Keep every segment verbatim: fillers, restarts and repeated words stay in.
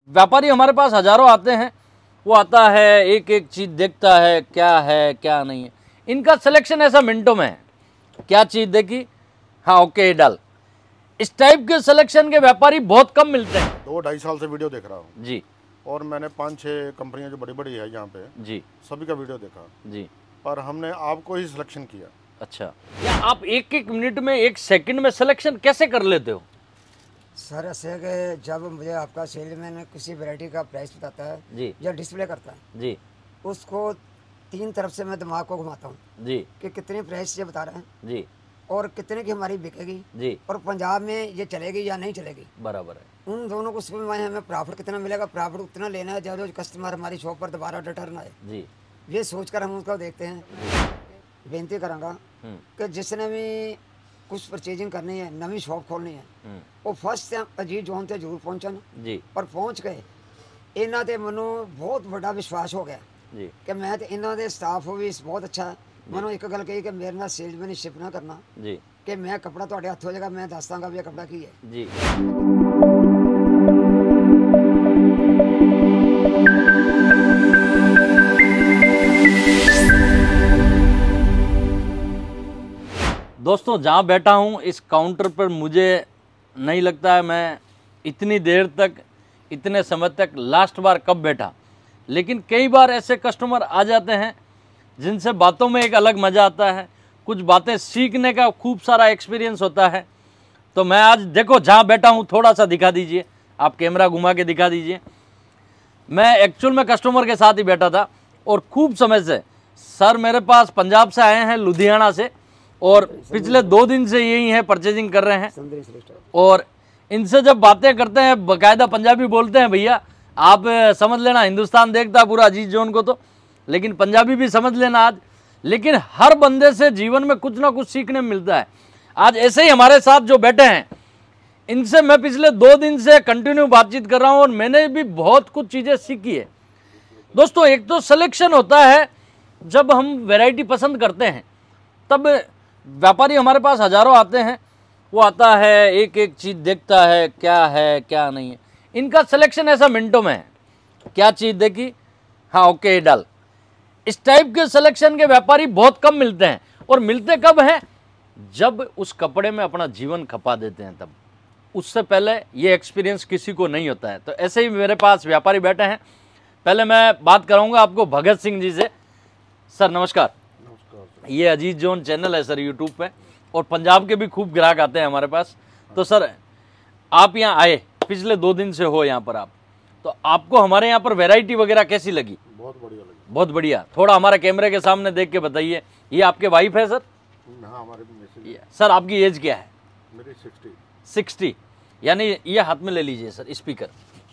व्यापारी हमारे पास हजारों आते हैं, वो आता है एक एक चीज़ देखता है क्या है क्या नहीं है। इनका सिलेक्शन ऐसा मिनटों में है, क्या चीज़ देखी, हाँ ओके डाल। इस टाइप के सिलेक्शन के व्यापारी बहुत कम मिलते हैं। दो ढाई साल से वीडियो देख रहा हूँ जी, और मैंने पाँच छः कंपनियां जो बड़ी बड़ी है यहाँ पे जी सभी का वीडियो देखा जी। पर हमने आपको ही सिलेक्शन किया। अच्छा, या आप एक एक मिनट में एक सेकंड में सिलेक्शन कैसे कर लेते हो? सर ऐसे है कि जब मुझे आपका सेलमैन किसी वैरायटी का प्राइस बताता है जी या डिस्प्ले करता है जी उसको तीन तरफ से मैं दिमाग को घुमाता हूँ जी कि कितने प्राइस ये बता रहे हैं जी और कितने की हमारी बिकेगी जी, और पंजाब में ये चलेगी या नहीं चलेगी। बराबर है। उन दोनों को उसमें मैं हमें प्रॉफिट कितना मिलेगा, प्रॉफिट उतना लेना है जब रोज कस्टमर हमारी शॉप पर दोबारा रिटर्न आए। जी, ये सोचकर हम उसको देखते हैं। बेनती करांगा हम्म, कि जिसने भी कुछ परचेजिंग करनी है, नवी शॉप खोलनी है, हम्म, वो फर्स्ट अजीत जोन से जरूर पहुँचन जी और पहुँच गए। इन्हों ते मनो बहुत बड़ा विश्वास हो गया जी कि मैं तो इन्हों दे स्टाफ भी बहुत अच्छा है। मनो एक गल कही कि मेरे नाल सेल्समैनशिप ना करना जी कि मैं कपड़ा तुहाडे हत्थ हो जाएगा, मैं दस दांगा भी ये कपड़ा की है। जी। दोस्तों जहाँ बैठा हूँ इस काउंटर पर मुझे नहीं लगता है मैं इतनी देर तक इतने समय तक लास्ट बार कब बैठा, लेकिन कई बार ऐसे कस्टमर आ जाते हैं जिनसे बातों में एक अलग मज़ा आता है, कुछ बातें सीखने का खूब सारा एक्सपीरियंस होता है। तो मैं आज देखो जहाँ बैठा हूँ थोड़ा सा दिखा दीजिए, आप कैमरा घुमा के दिखा दीजिए। मैं एक्चुअल में कस्टमर के साथ ही बैठा था और खूब समय से सर मेरे पास पंजाब से आए हैं, लुधियाना से, और पिछले दो दिन से यही है परचेजिंग कर रहे हैं। और इनसे जब बातें करते हैं बाकायदा पंजाबी बोलते हैं, भैया आप समझ लेना हिंदुस्तान देखता है पूरा अजीत जोन को तो, लेकिन पंजाबी भी समझ लेना आज। लेकिन हर बंदे से जीवन में कुछ ना कुछ सीखने मिलता है। आज ऐसे ही हमारे साथ जो बैठे हैं इनसे मैं पिछले दो दिन से कंटिन्यू बातचीत कर रहा हूं और मैंने भी बहुत कुछ चीज़ें सीखी है। दोस्तों एक तो सिलेक्शन होता है, जब हम वैरायटी पसंद करते हैं तब व्यापारी हमारे पास हजारों आते हैं, वो आता है एक एक चीज़ देखता है क्या है क्या नहीं है। इनका सिलेक्शन ऐसा मिनटों में है, क्या चीज़ देखी, हाँ ओके डाल। इस टाइप के सिलेक्शन के व्यापारी बहुत कम मिलते हैं, और मिलते कब हैं, जब उस कपड़े में अपना जीवन खपा देते हैं तब। उससे पहले ये एक्सपीरियंस किसी को नहीं होता है। तो ऐसे ही मेरे पास व्यापारी बैठे हैं। पहले मैं बात कराऊंगा आपको भगत सिंह जी से। सर नमस्कार। नमस्कार। ये अजीत जोन चैनल है सर यूट्यूब पे, और पंजाब के भी खूब ग्राहक आते हैं हमारे पास। तो सर आप यहाँ आए, पिछले दो दिन से हो यहाँ पर आप, तो आपको हमारे यहाँ पर वैरायटी वगैरह कैसी लगी? बहुत बढ़िया लगी। बहुत बढ़िया। थोड़ा हमारे कैमरे के सामने देख के बताइए। ये आपके वाइफ है सर? हाँ हमारे मैसेज। सर आपकी एज क्या है? मेरी सिक्सटी। सिक्सटी, यानी ये हाथ में ले लीजिए सर स्पीकर।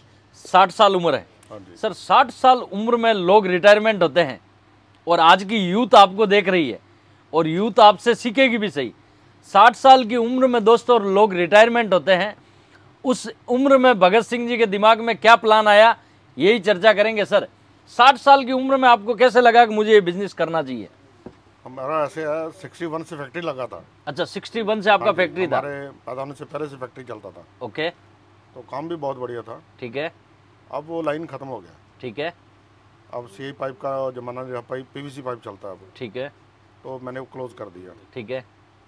साठ साल उम्र है। हाँ जी। सर साठ साल उम्र में लोग रिटायरमेंट होते हैं, और आज की यूथ आपको देख रही है और यूथ आपसे सीखेगी भी सही। साठ साल की उम्र में दोस्तों लोग रिटायरमेंट होते हैं, उस उम्र में भगत सिंह जी के दिमाग में क्या प्लान आया, यही चर्चा करेंगे। सर साठ साल की उम्र में आपको कैसे लगा कि मुझे ये बिजनेस करना चाहिए? हमारा ऐसे है सिक्सटी वन से फैक्ट्री लगा था। अच्छा, सिक्सटी वन से आपका फैक्ट्री था? हमारे पैदा होने से पहले से फैक्ट्री चलता था। ओके, तो काम भी बहुत बढ़िया था। ठीक है। अब वो लाइन खत्म हो गया। ठीक है। अब सी पाइप का जमाना जो पाइप पीवीसी पाइप चलता है अब, ठीक है। तो मैंने वो क्लोज कर दिया। ठीक है।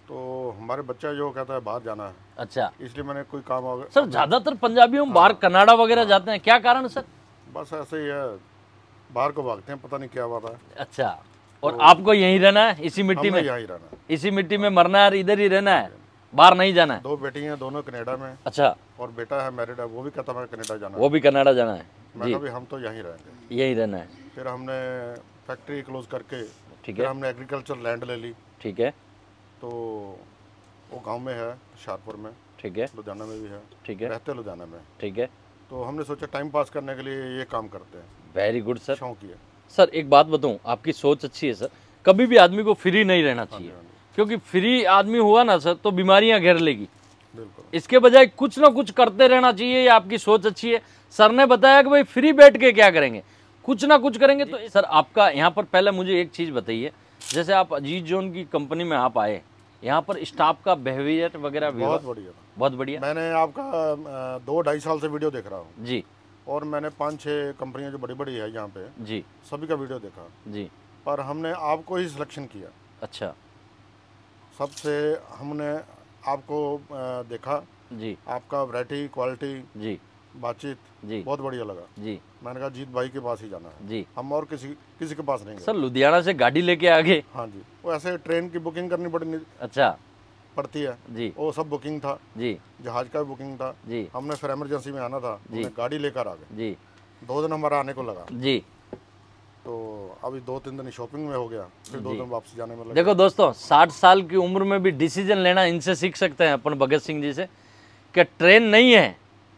तो हमारे बच्चा जो कहता है बाहर जाना है, अच्छा, इसलिए मैंने कोई काम हो सर ज्यादातर पंजाबियों बाहर कनाडा वगैरह जाते हैं, क्या कारण सर? बस ऐसे ही है, बाहर को भागते हैं, पता नहीं क्या बात है। अच्छा, और आपको यहीं रहना है, इसी मिट्टी में? यहीं रहना है, इसी मिट्टी में मरना है और इधर ही रहना है, बाहर नहीं जाना है? दो बेटी हैं, दोनों कनाडा में। अच्छा, और बेटा है मैरिड है, वो भी कहता है कनाडा जाना है। वो भी कनाडा जाना है? मैं कहा भी हम तो यहीं रहेंगे, यहीं रहना है। फिर हमने फैक्ट्री क्लोज करके ठीक फिर है। हमने एग्रीकल्चर लैंड ले ली। ठीक है। तो वो गांव में है, शाहपुर में। ठीक है। लुधियाना में भी है। ठीक है। रहते लुधियाना में। ठीक है। तो हमने सोचा टाइम पास करने के लिए ये काम करते हैं। Very good sir. शौक है सर। एक बात बताऊं, आपकी सोच अच्छी है सर। कभी भी आदमी को फ्री नहीं रहना चाहिए, क्योंकि फ्री आदमी हुआ ना सर तो बीमारियां घेर लेगी। बिल्कुल। इसके बजाय कुछ ना कुछ करते रहना चाहिए। ये आपकी सोच अच्छी है। सर ने बताया कि भाई फ्री बैठ के क्या करेंगे, कुछ ना कुछ करेंगे। तो सर आपका यहाँ पर पहले मुझे एक चीज़ बताइए, जैसे आप अजीत जोन की कंपनी में आप आए, यहाँ पर स्टाफ का बिहेवियर वगैरह बहुत बढ़िया था। बहुत बढ़िया। मैंने आपका दो ढाई साल से वीडियो देख रहा हूँ जी, और मैंने पाँच छः कंपनियां जो बड़ी बड़ी है यहाँ पे जी सभी का वीडियो देखा, जी। पर हमने आपको ही सिलेक्शन किया। अच्छा सबसे हमने आपको अ, देखा, जी आपका वैरायटी, क्वालिटी, जी बातचीत जी बहुत बढ़िया लगा। जी मैंने कहा जीत भाई के पास ही जाना है, जी। हम और किसी किसी के पास नहीं गए। सर लुधियाना से गाड़ी लेके आ गए? हाँ जी, वो ऐसे ट्रेन की बुकिंग करनी पड़नी अच्छा पड़ती है जी वो सब बुकिंग था, जी जहाज का भी बुकिंग था जी हमने फिर इमरजेंसी में आना था, हमने गाड़ी लेकर आ गए। जी दो दिन हमारा आने को लगा, जी। तो अभी दो तीन दिन शॉपिंग में हो गया, फिर दो दिन वापसी जाने में लगा। देखो दोस्तों, साठ साल की उम्र में भी डिसीजन लेना इनसे सीख सकते हैं अपन, भगत सिंह जी से, कि ट्रेन नहीं है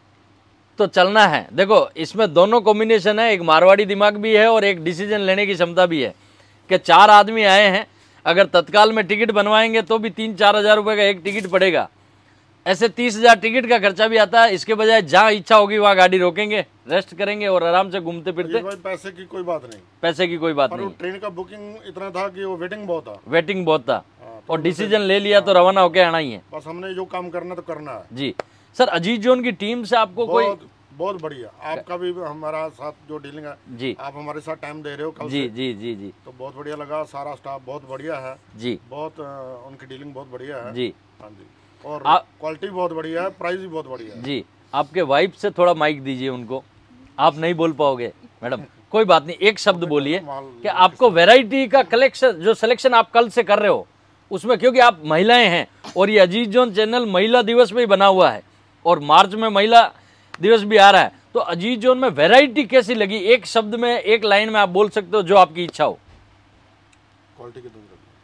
तो चलना है। देखो इसमें दोनों कॉम्बिनेशन है, एक मारवाड़ी दिमाग भी है और एक डिसीजन लेने की क्षमता भी है। कि चार आदमी आए हैं, अगर तत्काल में टिकट बनवाएंगे तो भी तीन चार हज़ार रुपये का एक टिकट पड़ेगा, ऐसे तीस हज़ार टिकट का खर्चा भी आता है। इसके बजाय जहाँ इच्छा होगी वहाँ गाड़ी रोकेंगे, रेस्ट करेंगे और आराम से घूमते फिरते। भाई पैसे की कोई बात नहीं, पैसे की कोई बात पर वो नहीं, ट्रेन का बुकिंग इतना था कि वो वेटिंग बहुत था, वेटिंग बहुत था, हाँ, तो और डिसीजन ले लिया तो रवाना होके आना ही है। बस हमने जो काम करना तो करना है जी सर, अजीज जोन की टीम से आपको कोई? बहुत बहुत बढ़िया, आपका भी हमारा साथ जो डीलिंग है जी, आप हमारे साथ टाइम दे रहे हो कल जी से, जी जी जी तो बहुत बढ़िया लगा। सारा स्टाफ बहुत बढ़िया है जी बहुत, अ, उनकी डीलिंग बहुत बढ़िया है जी हाँ जी, और आ- क्वालिटी बहुत बढ़िया है, प्राइस भी बहुत बढ़िया है। जी। आपके वाइफ से थोड़ा माइक दीजिए उनको, आप नहीं बोल पाओगे मैडम, कोई बात नहीं, एक शब्द बोलिए कि आपको वैरायटी का कलेक्शन, जो सिलेक्शन आप कल से कर रहे हो उसमें, क्योंकि आप महिलाएं हैं और ये अजीज जोन चैनल महिला दिवस पे ही बना हुआ है और मार्च में महिला दिवस भी आ रहा है, तो अजीज जोन में वैरायटी कैसी लगी? एक शब्द में, एक लाइन में आप बोल सकते हो, जो आपकी इच्छा हो। क्वालिटी की दूर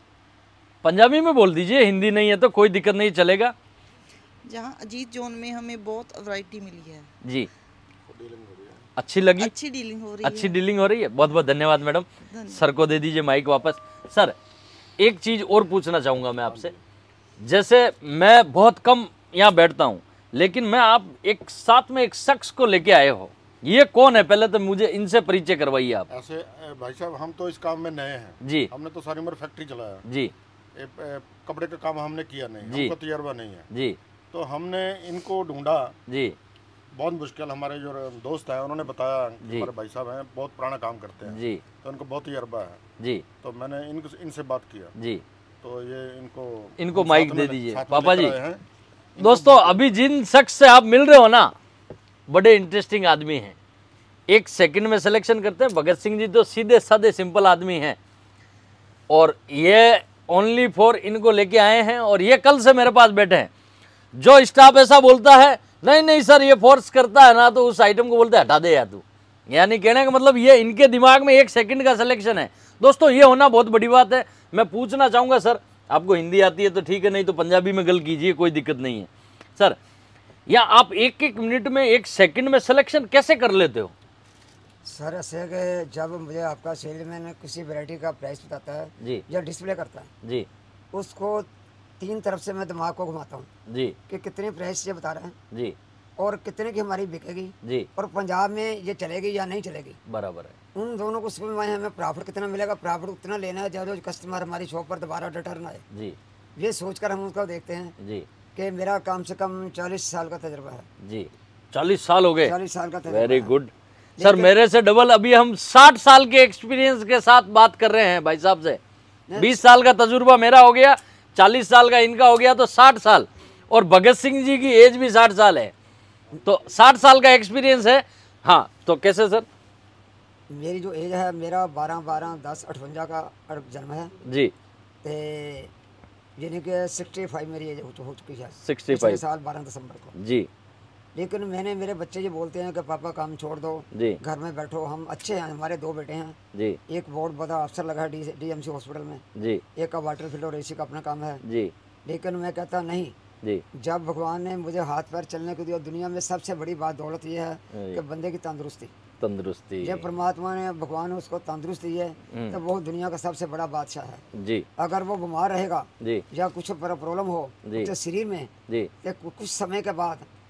पंजाबी में बोल दीजिए, हिंदी नहीं है तो कोई दिक्कत नहीं, चलेगा। जहाँ अजीत जोन में हमें बहुत वैरायटी मिली है जी, अच्छी लगी, अच्छी डीलिंग हो रही अच्छी है। डीलिंग हो रही है। बहुत बहुत धन्यवाद मैडम। सर को दे दीजिए माइक वापस। सर एक चीज और पूछना चाहूंगा मैं आपसे, जैसे मैं बहुत कम यहाँ बैठता हूँ, लेकिन मैं आप एक साथ में एक शख्स को लेके आए हो, ये कौन है? पहले तो मुझे इनसे परिचय करवाइए आप। ऐसे ए, भाई साहब हम तो इस काम में नए हैं जी हमने तो सारी उम्र फैक्ट्री चलाया, जी ए, ए, कपड़े का काम हमने किया नहीं, जी। हमको तजर्बा नहीं है, जी तो हमने इनको ढूंढा जी बहुत मुश्किल। हमारे जो दोस्त हैं उन्होंने बताया कि जी। हमारे भाई साहब हैं बहुत पुराना काम करते हैं, जी तो इनको बहुत तजर्बा है, जी तो मैंने इनको इनसे बात किया, जी। तो ये इनको इनको हम माइक साथ दे में- दीजिए। साथ में पापा लेकर जी, आए हैं। दोस्तों अभी जिन शख्स से आप मिल रहे हो ना, बड़े इंटरेस्टिंग आदमी हैं, एक सेकंड में सिलेक्शन करते हैं। भगत सिंह जी तो सीधे साधे सिंपल आदमी हैं, और ये ओनली फॉर इनको लेके आए हैं, और ये कल से मेरे पास बैठे हैं। जो स्टाफ ऐसा बोलता है नहीं नहीं सर ये फोर्स करता है ना, तो उस आइटम को बोलते हैं हटा दे या तू, यानी कहने का मतलब ये इनके दिमाग में एक सेकंड का सिलेक्शन है। दोस्तों ये होना बहुत बड़ी बात है। मैं पूछना चाहूँगा सर, आपको हिंदी आती है तो ठीक है, नहीं तो पंजाबी में गल कीजिए, कोई दिक्कत नहीं है। सर या आप एक एक मिनट में, एक सेकंड में सिलेक्शन कैसे कर लेते हो? सर ऐसे कि जब मुझे आपका सेलमैन किसी वैरायटी का प्राइस बताता है जी या डिस्प्ले करता है, जी उसको तीन तरफ से मैं दिमाग को घुमाता हूँ जी कि कितने प्राइस ये बता रहे हैं जी और कितने की हमारी बिकेगी जी, और पंजाब में ये चलेगी या नहीं चलेगी। बराबर है। उन दोनों को समझ हमें प्रॉफिट कितना मिलेगा, प्रॉफिट उतना लेना है जो रोज कस्टमर हमारी शॉप पर दोबारा रिटर्न आए। जी ये सोचकर हम उसको देखते हैं जी कि मेरा कम से कम चालीस साल का तजुर्बा है। जी, चालीस साल हो गए, चालीस साल का तजुर्बा वेरी है। गुड। सर मेरे से डबल, अभी हम साठ साल के एक्सपीरियंस के साथ बात कर रहे हैं भाई साहब से। बीस साल का तजुर्बा मेरा हो गया, चालीस साल का इनका हो गया, तो साठ साल, और भगत सिंह जी की एज भी साठ साल है, तो साठ साल का एक्सपीरियंस है। हाँ तो कैसे सर? मेरी जो एज है, मेरा बारह बारह दस अठवंजा का अड़- जन्म है, जी ते यानी कि सिक्सटी फाइव मेरी एज हो हो चुकी है, सिक्सटी पिछले फाइव साल बारह दिसंबर को। जी लेकिन मैंने, मेरे बच्चे ये बोलते हैं कि पापा काम छोड़ दो, जी घर में बैठो, हम अच्छे हैं, हमारे दो बेटे हैं, जी एक बहुत बड़ा अफसर लगा है डी डीएमसी हॉस्पिटल में, जी एक का वाटर फिल्टर एसी का अपना काम है। जी लेकिन मैं कहता नहीं, जी जब भगवान ने मुझे हाथ पैर चलने को दिया, दुनिया में सबसे बड़ी बात दौलत ये है कि बंदे की तंदुरुस्ती। तंदुरुस्ती। जब परमात्मा ने, भगवान ने उसको तंदुरुस्ती दी है, तो वो दुनिया का सबसे बड़ा बादशाह है। जी अगर वो बीमार रहेगा जी या कुछ प्रॉब्लम हो जी। उसके शरीर में, जी तो कुछ समय के बाद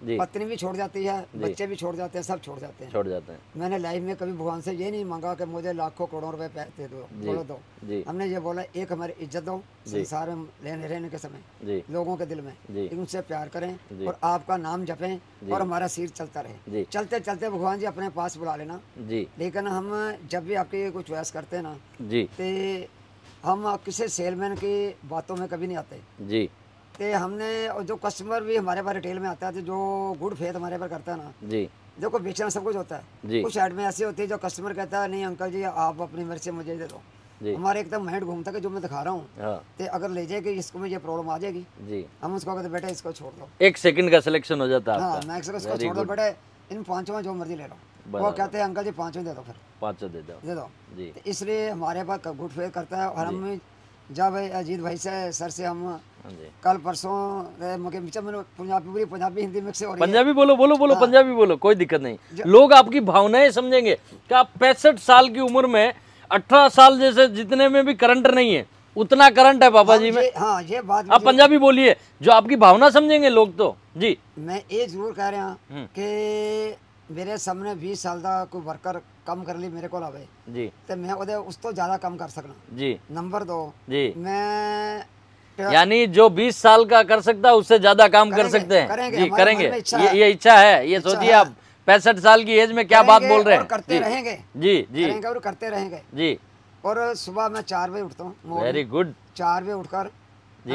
जी। पत्नी भी छोड़ जाती है, बच्चे भी छोड़ जाते हैं, सब छोड़ जाते हैं। छोड़ जाते हैं। मैंने लाइफ में कभी भगवान से ये नहीं मांगा कि मुझे लाखों करोड़ों रुपए पैसे दो, बोलो दो। जी। हमने ये बोला एक हमारी इज्जत दो संसार में लेने रहने के समय, जी। लोगों के दिल में, जी। उनसे प्यार करें जी। और आपका नाम जपें और हमारा सिर चलता जी। रहे। चलते चलते भगवान जी अपने पास बुला लेना। जी। लेकिन हम जब भी आपकी कोई चॉइस करते हैं ना, जी। तो हम किसी सेलमैन की बातों में कभी नहीं आते। जी। तो हमने और जो कस्टमर भी हमारे पास रिटेल में आता है, तो जो गुड फेथ हमारे पर करता है ना, जी। देखो बेचना सब कुछ होता जी। है, कुछ साइड में ऐसी होती है जो कस्टमर कहता है नहीं अंकल जी आप अपनी मर्जी से मुझे दे दो। जी। हमारे एकदम माइंड घूमता है कि जो मैं दिखा रहा हूँ, हाँ। तो अगर ले जाएगी इसको में ये प्रॉब्लम आ जाएगी, जी। हम उसको कहते बेटा इसको छोड़ दो। एक सेकंड का सिलेक्शन हो जाता है हाँ आपका। मैं इसको इसको Very छोड़ दो good। बेटा, इन पांचों में जो मर्जी ले लो। वो बराबर। कहते हैं अंकल जी पांचों दे दो, फिर पाँच सौ दे दो। दे दो। जी। तो इसलिए हमारे पास गुड फेथ करता है। और हम जब अजीत भाई से सर से हम हाँ जी। कल परसों रे मगे बीच में पंजाबी पूरी पंजाबी हिंदी मिक्स हो रही है। पंजाबी बोलो बोलो बोलो पंजाबी बोलो, कोई दिक्कत नहीं। लोग आपकी भावनाएं समझेंगे कि आप पैंसठ साल की उम्र में अठारह साल जैसे जितने में भी करंट नहीं है उतना करंट है पापा जी में। ये- हाँ ये बात आप पंजाबी बोलिए, जो आपकी भावना समझेंगे लोग तो। जी। मैं ये जरूर कह रहा हूँ कि मेरे सामने बीस साल का कोई वर्कर कम कर ली मेरे को आवे, जी। तो मैं उदे उस तो ज्यादा कम कर सकना। जी। नंबर दो, जी। मैं यानी जो बीस साल का कर सकता है उससे ज्यादा काम कर करेंगे, सकते हैं। करेंगे, जी हमारे करेंगे। मन में इच्छा ये है। ये इच्छा है, ये इच्छा सोचिए है। आप पैंसठ साल की एज में क्या बात करेंगे बोल रहे और हैं। करते जी। रहेंगे। जी जी करेंगे और करते रहेंगे। जी। और सुबह मैं चार बजे उठता हूँ, वेरी गुड। चार बजे उठकर जी।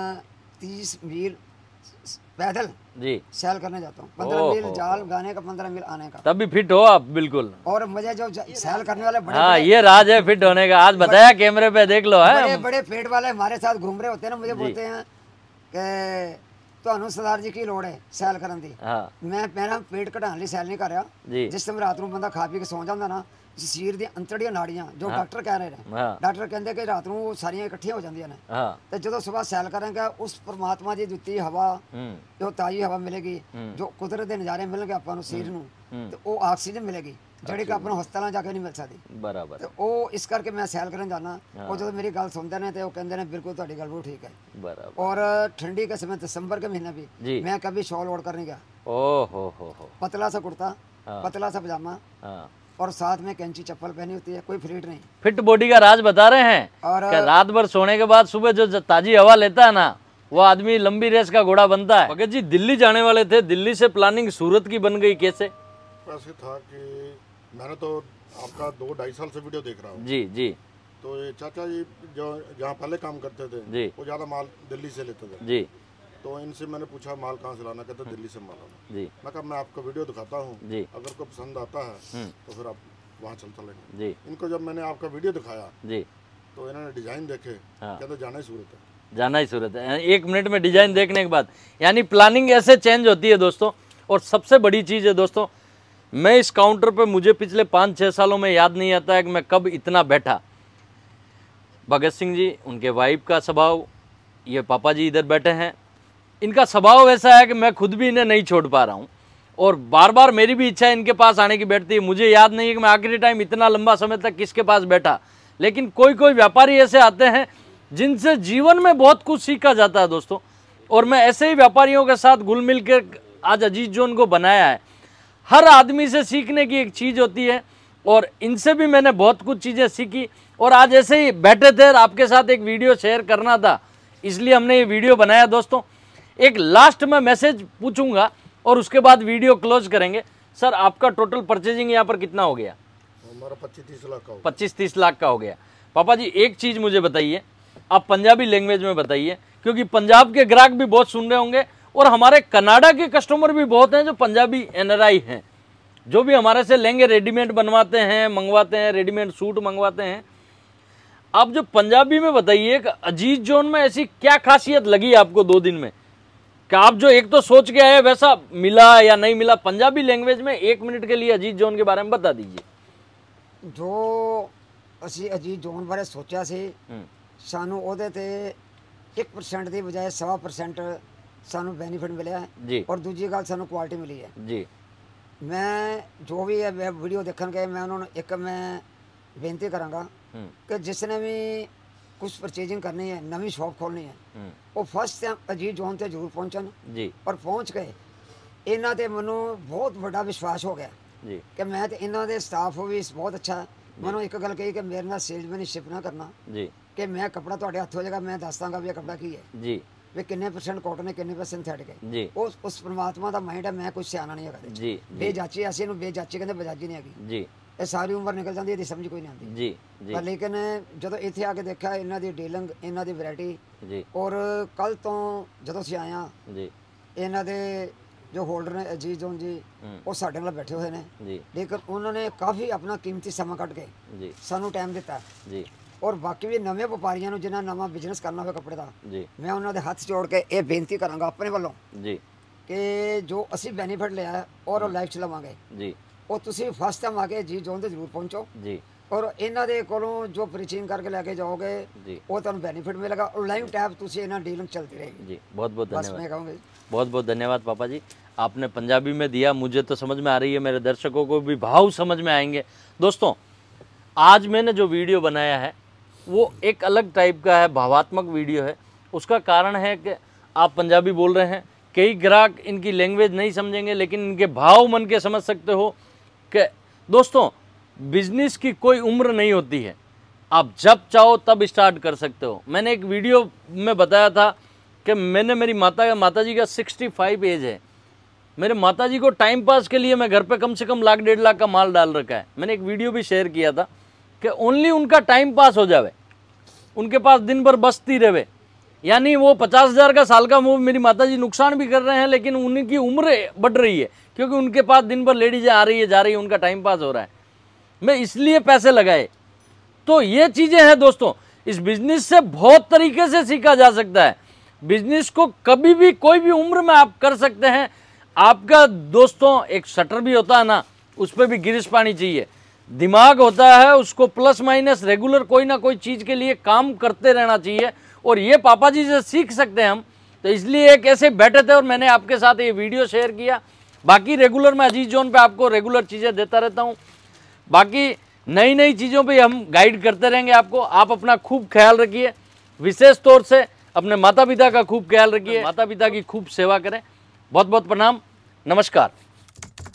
तीस मील पैदल जी। सैल करने जाता हूँ। पंद्रह ओहो। मील जाल गाने का, पंद्रह मील आने का। तब भी फिट हो आप बिल्कुल। और मुझे जो ज- सैल करने वाले बड़े हाँ ये राज है फिट होने का, आज बताया कैमरे पे, देख लो बड़े है। बड़े पेट वाले हमारे साथ घूम रहे होते हैं ना, मुझे बोलते हैं कि ਤੁਹਾਨੂੰ सरदार जी की लोड़ है सैल करन दी। हाँ मैं मेरा पेट घटाने ਲਈ सैल नहीं कर रहा। जी। जिस समय रात ਨੂੰ ਬੰਦਾ ਖਾ ਪੀ ਕੇ ਸੌਂ ਜਾਂਦਾ ਨਾ, ਸਰੀਰ ਦੀਆਂ ਅੰਤੜੀਆਂ ਨਾੜੀਆਂ ਜੋ ਡਾਕਟਰ ਕਹਿ ਰਹੇ ਨੇ, हाँ ਡਾਕਟਰ ਕਹਿੰਦੇ ਕਿ ਰਾਤ ਨੂੰ ਉਹ ਸਾਰੀਆਂ ਇਕੱਠੀਆਂ ਹੋ ਜਾਂਦੀਆਂ ਨੇ, हाँ। ਤੇ ਜਦੋਂ ਸਵੇਰ ਸੈਲ ਕਰਾਂਗੇ ਉਸ ਪਰਮਾਤਮਾ ਦੀ ਦਿੱਤੀ ਹਵਾ, हम्म ਜੋ ਤਾਜ਼ੀ ਹਵਾ ਮਿਲੇਗੀ, ਜੋ ਕੁਦਰਤ ਦੇ ਨਜ਼ਾਰੇ ਮਿਲਣਗੇ ਆਪਾਂ ਨੂੰ ਸਰੀਰ ਨੂੰ, ਤੇ ਉਹ ਆਕਸੀਜਨ ਮਿਲੇਗੀ ਜਿਹੜੀ ਕਿ ਆਪਾਂ ਨੂੰ ਹਸਪਤਾਲਾਂ ਜਾ ਕੇ ਨਹੀਂ ਮਿਲ ਸਕਦੀ। बराबर ਤੇ ਉਹ ਇਸ ਕਰਕੇ ਮੈਂ ਸੈਲ ਕਰਨ ਜਾਣਾ। ਉਹ ਜਦੋਂ ਮੇਰੀ ਗੱਲ ਸੁਣਦੇ ਨੇ ਤੇ ਉਹ ਕਹਿੰਦੇ ਨੇ ਬਿਲकुल ਤੁਹਾਡੀ ਗੱਲ ਬਿਲकुल ठीक है। बराबर। और ठंडी के समय दिसंबर के महीने भी जी। मैं कभी शॉल ओढ़ कर नहीं गया। ओ हो हो हो। पतला सा कुर्ता, हाँ। पतला सा पजामा हाँ। और साथ में कैंची चप्पल पहनी होती है, कोई फ्रीट नहीं। फिट बॉडी का राज बता रहे हैं और कि रात भर सोने के बाद सुबह जो ताजी हवा लेता है ना, वो आदमी लंबी रेस का घोड़ा बनता है। भगत जी दिल्ली जाने वाले थे, दिल्ली से प्लानिंग सूरत की बन गई, कैसे? ऐसे था कि मैंने तो आपका दो ढाई साल से वीडियो देख रहा हूँ। जी जी तो ये चाचा जी जो जहाँ पहले काम करते थे जी। वो ज़्यादा माल दिल्ली से लेते थे। जी तो इनसे मैंने पूछा माल कहाँ से लाना, कहते दिल्ली से माल लाना। जी मैं कहा मैं आपको वीडियो दिखाता हूँ, जी अगर को पसंद आता है तो फिर आप वहाँ चल चलेंगे। जी इनको जब मैंने आपका वीडियो दिखाया जी। तो इन्होंने डिजाइन देखे, हाँ। कहते जाना ही सूरत है। जाना ही सूरत है। एक मिनट में डिजाइन देखने के बाद, यानी प्लानिंग ऐसे चेंज होती है दोस्तों। और सबसे बड़ी चीज़ है दोस्तों, मैं इस काउंटर पे मुझे पिछले पाँच छः सालों में याद नहीं आता है कि मैं कब इतना बैठा। भगत सिंह जी, उनके वाइफ का स्वभाव, ये पापा जी इधर बैठे हैं, इनका स्वभाव ऐसा है कि मैं खुद भी इन्हें नहीं छोड़ पा रहा हूँ। और बार बार मेरी भी इच्छा है इनके पास आने की बैठती है। मुझे याद नहीं है कि मैं आखिरी टाइम इतना लंबा समय तक किसके पास बैठा, लेकिन कोई कोई व्यापारी ऐसे आते हैं जिनसे जीवन में बहुत कुछ सीखा जाता है दोस्तों। और मैं ऐसे ही व्यापारियों के साथ घुल मिल कर आज अजीज जोन को बनाया है। हर आदमी से सीखने की एक चीज़ होती है और इनसे भी मैंने बहुत कुछ चीज़ें सीखी। और आज ऐसे ही बैठे थे और आपके साथ एक वीडियो शेयर करना था, इसलिए हमने ये वीडियो बनाया दोस्तों। एक लास्ट में मैसेज पूछूंगा और उसके बाद वीडियो क्लोज करेंगे। सर आपका टोटल परचेजिंग यहाँ पर कितना हो गया? हमारा पच्चीस तीस लाख का हो। पच्चीस तीस लाख का हो गया। पापा जी एक चीज़ मुझे बताइए, आप पंजाबी लैंग्वेज में बताइए, क्योंकि पंजाब के ग्राहक भी बहुत सुन रहे होंगे और हमारे कनाडा के कस्टमर भी बहुत हैं जो पंजाबी एन आर आई हैं, जो भी हमारे से लेंगे, रेडीमेड बनवाते हैं, मंगवाते हैं, रेडीमेड सूट मंगवाते हैं। आप जो पंजाबी में बताइए कि अजीज जोन में ऐसी क्या खासियत लगी आपको दो दिन में कि आप जो एक तो सोच के आए वैसा मिला या नहीं मिला? पंजाबी लैंग्वेज में एक मिनट के लिए अजीज जोन के बारे में बता दीजिए। जो ਅਸੀਂ ਅਜੀਤ ਜ਼ੋਨ ਬਾਰੇ ਸੋਚਿਆ ਸੀ, ਸਾਨੂੰ ਉਹਦੇ ਤੇ ਇੱਕ ਪਰਸੈਂਟ ਦੀ ਬਜਾਏ ਸਵਾ ਪਰਸੈਂਟ ਸਾਨੂੰ ਬੈਨੀਫਿਟ ਮਿਲਿਆ ਹੈ। जी ਔਰ ਦੂਜੀ ਗੱਲ ਸਾਨੂੰ ਕੁਆਲਿਟੀ ਮਿਲੀ ਹੈ। जी ਮੈਂ ਜੋ ਵੀ ਇਹ ਵੀਡੀਓ ਦੇਖਣਗੇ ਮੈਂ ਉਹਨਾਂ ਨੂੰ ਇੱਕ ਮੈਂ ਬੇਨਤੀ ਕਰਾਂਗਾ हम्म, ਕਿ ਜਿਸ ਨੇ ਵੀ ਕੁਝ ਪਰਚੇजिंग ਕਰਨੀ ਹੈ, ਨਵੀਂ ਸ਼ਾਪ ਖੋਲਣੀ ਹੈ, हम्म, ਉਹ ਫਸਟ ਟਾਈਮ ਅਜੀਤ ਜ਼ੋਨ ਤੇ ਜ਼ਰੂਰ ਪਹੁੰਚਣ जी ਔਰ ਪਹੁੰਚ ਕੇ ਇਹਨਾਂ ਤੇ ਮੈਨੂੰ ਬਹੁਤ ਵੱਡਾ ਵਿਸ਼ਵਾਸ ਹੋ ਗਿਆ ਜੀ ਕਿ ਮੈਂ ਤੇ ਇਹਨਾਂ ਦੇ ਸਟਾਫ ਵੀ ਬਹੁਤ ਅੱਛਾ ਹੈ। ਮੈਨੂੰ ਇੱਕ ਗੱਲ ਕਹੀ ਕਿ ਮੇਰੇ ਨਾਲ ਸੇਲਸਮੈਨਸ਼ਿਪ ਨਾ ਕਰਨਾ ਜੀ ਕਿ ਮੈਂ ਕਪੜਾ ਤੁਹਾਡੇ ਹੱਥ ਹੋ ਜਾਏਗਾ, ਮੈਂ ਦੱਸ ਦਾਂਗਾ ਵੀ ਇਹ ਕਪੜਾ ਕੀ ਹੈ, ਜੀ ਵੀ ਕਿੰਨੇ ਪਰਸੈਂਟ ਕਾਟਨ ਹੈ, ਕਿੰਨੇ ਪਰਸੈਂਟ ਸਿੰਥੈਟਿਕ ਹੈ। ਜੀ ਉਸ ਉਸ ਪਰਮਾਤਮਾ ਦਾ ਮਾਈਂਡ ਹੈ, ਮੈਂ ਕੁਝ ਸਿਆਣਾ ਨਹੀਂ ਹੈਗਾ ਇਹਦੇ 'ਚ। ਜੀ ਬੇਜਾਚੀ ਅਸੀਂ ਇਹਨੂੰ ਬੇਜਾਚੀ ਕਹਿੰਦੇ, ਬਜਾਜੀ ਨਹੀਂ ਹੈਗੀ। ਜੀ ਇਹ ਸਾਰੀ ਉਮਰ ਨਿਕਲ ਜਾਂਦੀ, ਇਹਦੀ ਸਮਝ ਕੋਈ ਨਹੀਂ ਆਉਂਦੀ। ਜੀ ਜੀ ਪਰ ਲੇਕਿਨ ਜਦੋਂ ਇੱਥੇ ਆ ਕੇ ਦੇਖਿਆ ਇਹਨਾਂ ਦੀ ਡੀਲਿੰਗ, ਇਹਨਾਂ ਦੀ ਵੈਰਾਈਟੀ, ਜੀ ਔਰ ਕੱਲ ਤੋਂ ਜਦੋਂ ਅਸੀਂ ਆਏ ਹਾਂ ਜੀ ਇਹਨਾਂ ਦੇ ਜੋ ਹੋਲਡਰ ਨੇ ਅਜੀਤ ਜੋਨ ਜੀ, ਉਹ ਸਾਡੇ ਨਾਲ ਬੈਠੇ ਹੋਏ ਨੇ, ਜੀ ਲੇਕਿਨ ਉਹਨਾਂ ਨੇ ਕਾਫੀ ਆਪਣਾ ਕੀਮਤੀ ਸਮਾਂ ਕੱਢ ਕੇ ਜੀ ਸਾਨੂੰ ਟਾਈਮ ਦਿੱਤਾ। ਜੀ ਔਰ ਬਾਕੀ ਵੀ ਨਵੇਂ ਵਪਾਰੀਆਂ ਨੂੰ ਜਿਨ੍ਹਾਂ ਨਵਾਂ ਬਿਜ਼ਨਸ ਕਰਨਾ ਹੋਵੇ ਕੱਪੜੇ ਦਾ, ਜੀ ਮੈਂ ਉਹਨਾਂ ਦੇ ਹੱਥ ਜੋੜ ਕੇ ਇਹ ਬੇਨਤੀ ਕਰਾਂਗਾ ਆਪਣੇ ਵੱਲੋਂ ਜੀ ਕਿ ਜੋ ਅਸੀਂ ਬੈਨੀਫਿਟ ਲਿਆ ਹੈ ਔਰ ਉਹ ਲਾਈਫ 'ਚ ਲਵਾਂਗੇ, ਜੀ ਉਹ ਤੁਸੀਂ ਫਸਟ ਟਾਈਮ ਆ ਕੇ ਜੀ ਜੋਨ ਤੇ ਜ਼ਰੂਰ ਪਹੁੰਚੋ ਜੀ ਔਰ ਇਹਨਾਂ ਦੇ ਕੋਲੋਂ ਜੋ ਪ੍ਰੀਚਿੰਗ ਕਰਕੇ ਲੈ ਕੇ ਜਾਓਗੇ ਜੀ ਉਹ ਤੁਹਾਨੂੰ ਬੈਨੀਫਿਟ ਮਿलेगा और लाइव टैब तुझे ना डीलिंग चलती रहेगी। जी बहुत बहुत बस धन्यवाद, मैं कहूँगी बहुत बहुत धन्यवाद पापा जी। आपने पंजाबी में दिया, मुझे तो समझ में आ रही है, मेरे दर्शकों को भी भाव समझ में आएंगे। दोस्तों आज मैंने जो वीडियो बनाया है वो एक अलग टाइप का है, भावात्मक वीडियो है। उसका कारण है कि आप पंजाबी बोल रहे हैं, कई ग्राहक इनकी लैंग्वेज नहीं समझेंगे, लेकिन इनके भाव मन के समझ सकते हो कि दोस्तों बिजनेस की कोई उम्र नहीं होती है, आप जब चाहो तब स्टार्ट कर सकते हो। मैंने एक वीडियो में बताया था कि मैंने मेरी माता माता जी का सिक्सटी फाइव एज है, मेरे माता जी को टाइम पास के लिए मैं घर पे कम से कम लाख डेढ़ लाख का माल डाल रखा है। मैंने एक वीडियो भी शेयर किया था कि ओनली उनका टाइम पास हो जावे, उनके पास दिन भर बचती रहे, यानी वो पचास हज़ार का साल का वो मेरी माता जी नुकसान भी कर रहे हैं, लेकिन उनकी उम्र बढ़ रही है क्योंकि उनके पास दिन भर लेडीजें आ रही है जा रही है, उनका टाइम पास हो रहा है। मैं इसलिए पैसे लगाए। तो ये चीज़ें हैं दोस्तों, इस बिजनेस से बहुत तरीके से सीखा जा सकता है। बिजनेस को कभी भी कोई भी उम्र में आप कर सकते हैं। आपका दोस्तों एक शटर भी होता है ना, उस पर भी गिरिश पानी चाहिए, दिमाग होता है उसको प्लस माइनस रेगुलर कोई ना कोई चीज़ के लिए काम करते रहना चाहिए, और ये पापा जी से सीख सकते हैं हम। तो इसलिए एक ऐसे बैठे थे और मैंने आपके साथ ये वीडियो शेयर किया। बाकी रेगुलर मैं अजीज जोन पे आपको रेगुलर चीज़ें देता रहता हूँ, बाकी नई नई चीज़ों पे हम गाइड करते रहेंगे आपको। आप अपना खूब ख्याल रखिए, विशेष तौर से अपने माता पिता का खूब ख्याल रखिए, माता पिता की खूब सेवा करें। बहुत बहुत प्रणाम, नमस्कार।